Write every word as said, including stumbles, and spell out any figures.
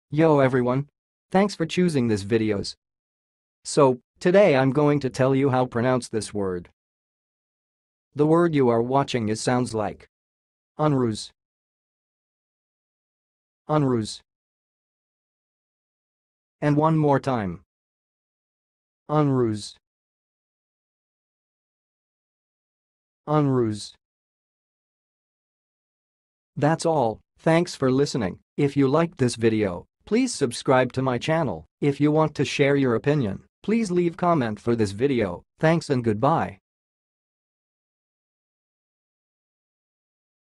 Yo everyone! Thanks for choosing this videos. So, today I'm going to tell you how to pronounce this word. The word you are watching is sounds like Unruh'S. Unruh'S. And one more time. Unruh'S. Unruh'S. That's all, thanks for listening. If you liked this video, please subscribe to my channel. If you want to share your opinion, please leave comment for this video. Thanks and goodbye.